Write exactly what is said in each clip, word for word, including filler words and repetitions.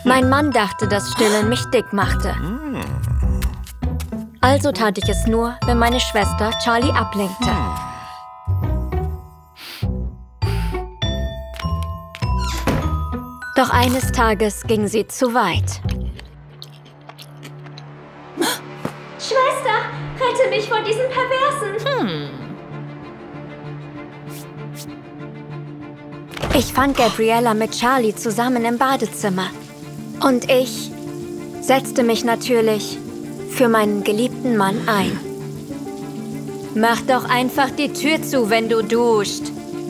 Mein Mann dachte, dass Stillen mich dick machte. Also tat ich es nur, wenn meine Schwester Charlie ablenkte. Doch eines Tages ging sie zu weit. Schwester, rette mich vor diesen Perversen! Hm. Ich fand Gabriella mit Charlie zusammen im Badezimmer. Und ich setzte mich natürlich für meinen geliebten Mann ein. Mach doch einfach die Tür zu, wenn du duscht.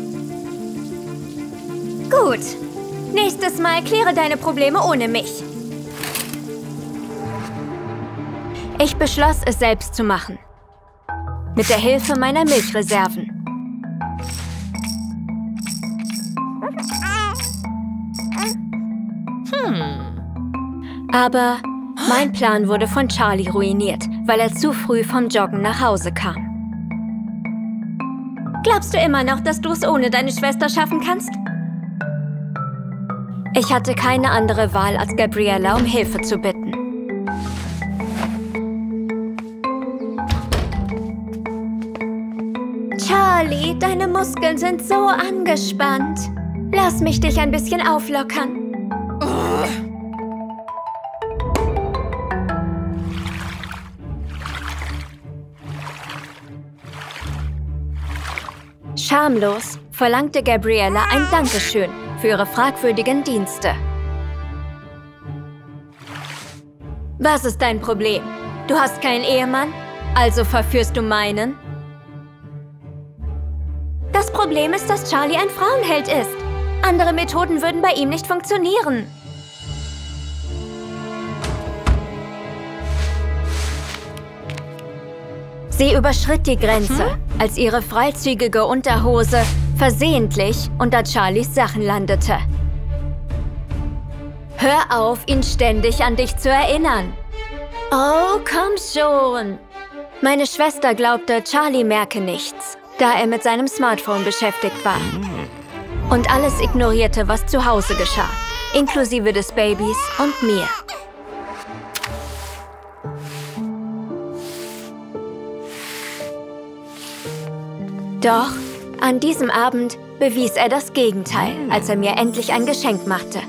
Gut. Nächstes Mal kläre deine Probleme ohne mich. Ich beschloss, es selbst zu machen. Mit der Hilfe meiner Milchreserven. Hm. Aber mein Plan wurde von Charlie ruiniert, weil er zu früh vom Joggen nach Hause kam. Glaubst du immer noch, dass du es ohne deine Schwester schaffen kannst? Ich hatte keine andere Wahl, als Gabriella um Hilfe zu bitten. Charlie, deine Muskeln sind so angespannt. Lass mich dich ein bisschen auflockern. Schamlos verlangte Gabriella ein Dankeschön für ihre fragwürdigen Dienste. Was ist dein Problem? Du hast keinen Ehemann? Also verführst du meinen? Das Problem ist, dass Charlie ein Frauenheld ist. Andere Methoden würden bei ihm nicht funktionieren. Sie überschritt die Grenze, hm? als ihre freizügige Unterhose versehentlich unter Charlies Sachen landete. Hör auf, ihn ständig an dich zu erinnern. Oh, komm schon. Meine Schwester glaubte, Charlie merke nichts, da er mit seinem Smartphone beschäftigt war. Und alles ignorierte, was zu Hause geschah, inklusive des Babys und mir. Doch an diesem Abend bewies er das Gegenteil, als er mir endlich ein Geschenk machte.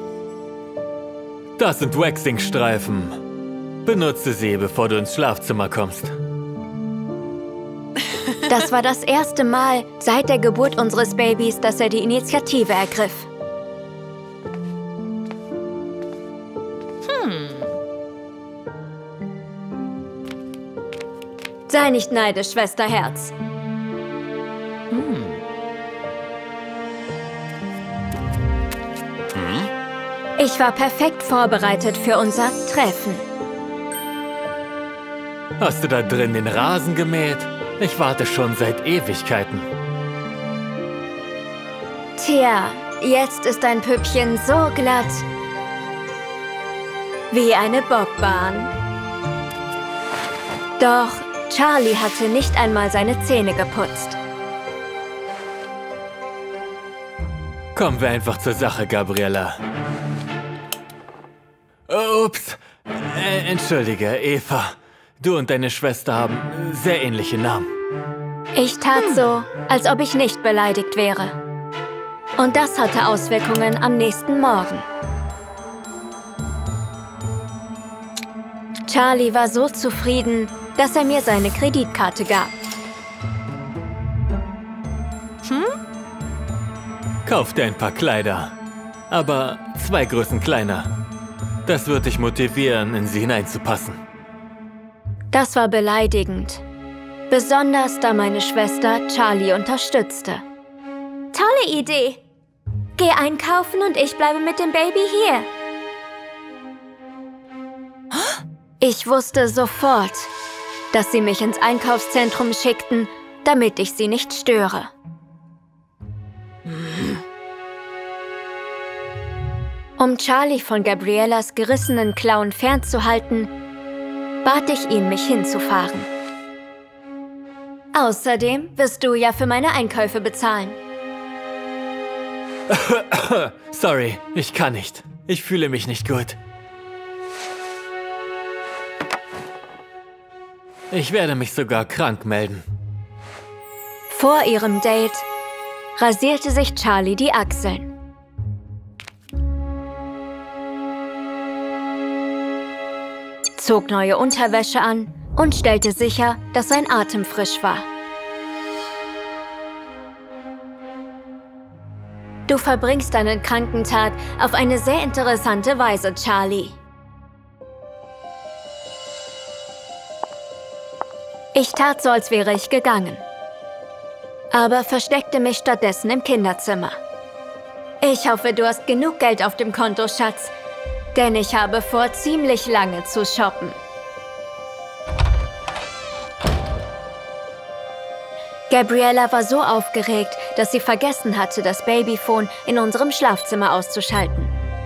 Das sind Waxing-Streifen. Benutze sie, bevor du ins Schlafzimmer kommst. Das war das erste Mal seit der Geburt unseres Babys, dass er die Initiative ergriff. Hm. Sei nicht neidisch, Schwesterherz. Hm. Ich war perfekt vorbereitet für unser Treffen. Hast du da drin den Rasen gemäht? Ich warte schon seit Ewigkeiten. Tja, jetzt ist dein Püppchen so glatt wie eine Bobbahn. Doch Charlie hatte nicht einmal seine Zähne geputzt. Kommen wir einfach zur Sache, Gabriella. Ups. Äh, entschuldige, Eva. Du und deine Schwester haben sehr ähnliche Namen. Ich tat so, als ob ich nicht beleidigt wäre. Und das hatte Auswirkungen am nächsten Morgen. Charlie war so zufrieden, dass er mir seine Kreditkarte gab. Hm? Kauf dir ein paar Kleider, aber zwei Größen kleiner. Das wird dich motivieren, in sie hineinzupassen. Das war beleidigend. Besonders, da meine Schwester Charlie unterstützte. Tolle Idee! Geh einkaufen und ich bleibe mit dem Baby hier. Ich wusste sofort, dass sie mich ins Einkaufszentrum schickten, damit ich sie nicht störe. Um Charlie von Gabriellas gerissenen Klauen fernzuhalten, bat ich ihn, mich hinzufahren. Außerdem wirst du ja für meine Einkäufe bezahlen. Sorry, ich kann nicht. Ich fühle mich nicht gut. Ich werde mich sogar krank melden. Vor ihrem Date rasierte sich Charlie die Achseln. Zog neue Unterwäsche an und stellte sicher, dass sein Atem frisch war. Du verbringst deinen Krankentag auf eine sehr interessante Weise, Charlie. Ich tat so, als wäre ich gegangen, aber versteckte mich stattdessen im Kinderzimmer. Ich hoffe, du hast genug Geld auf dem Konto, Schatz, denn ich habe vor, ziemlich lange zu shoppen. Gabriella war so aufgeregt, dass sie vergessen hatte, das Babyphone in unserem Schlafzimmer auszuschalten.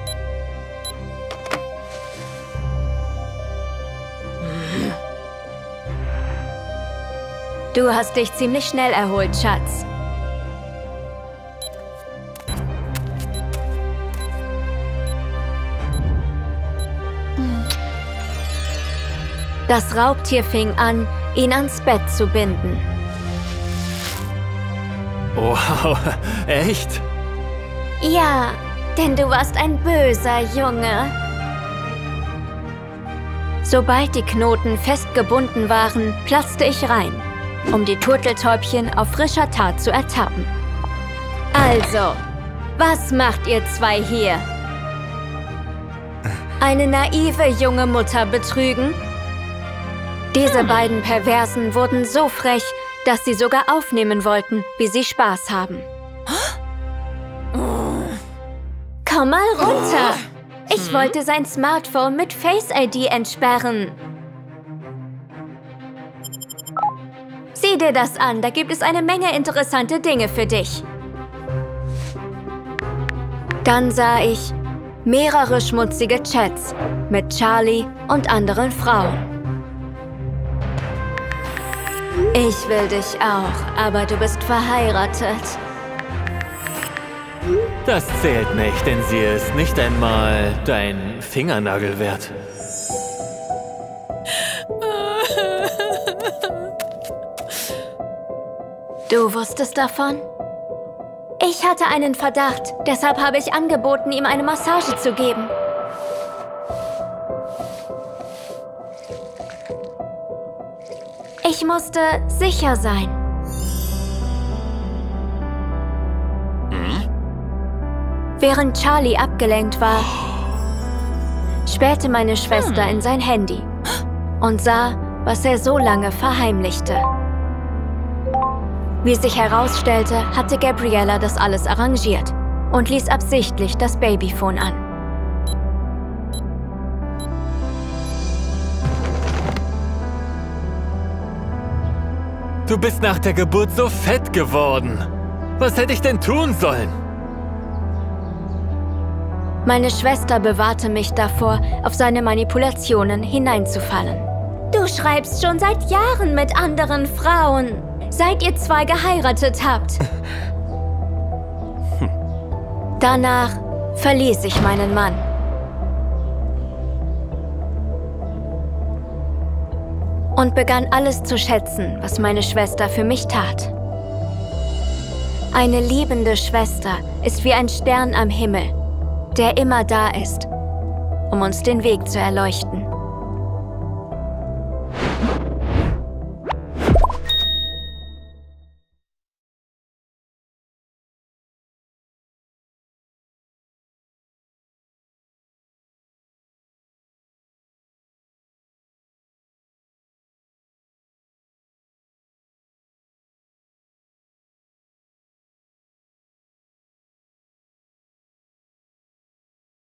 Du hast dich ziemlich schnell erholt, Schatz. Das Raubtier fing an, ihn ans Bett zu binden. Wow, echt? Ja, denn du warst ein böser Junge. Sobald die Knoten festgebunden waren, platzte ich rein, um die Turteltäubchen auf frischer Tat zu ertappen. Also, was macht ihr zwei hier? Eine naive junge Mutter betrügen? Diese beiden Perversen wurden so frech, dass sie sogar aufnehmen wollten, wie sie Spaß haben. Komm mal runter! Ich wollte sein Smartphone mit Face I D entsperren. Sieh dir das an, da gibt es eine Menge interessante Dinge für dich. Dann sah ich mehrere schmutzige Chats mit Charlie und anderen Frauen. Ich will dich auch, aber du bist verheiratet. Das zählt nicht, denn sie ist nicht einmal dein Fingernagel wert. Du wusstest davon? Ich hatte einen Verdacht, deshalb habe ich angeboten, ihm eine Massage zu geben. Ich musste sicher sein. Hm? Während Charlie abgelenkt war, spähte meine Schwester hm. in sein Handy und sah, was er so lange verheimlichte. Wie sich herausstellte, hatte Gabriella das alles arrangiert und ließ absichtlich das Babyphone an. Du bist nach der Geburt so fett geworden. Was hätte ich denn tun sollen? Meine Schwester bewahrte mich davor, auf seine Manipulationen hineinzufallen. Du schreibst schon seit Jahren mit anderen Frauen, seit ihr zwei geheiratet habt. Danach verließ ich meinen Mann. Und begann alles zu schätzen, was meine Schwester für mich tat. Eine liebende Schwester ist wie ein Stern am Himmel, der immer da ist, um uns den Weg zu erleuchten.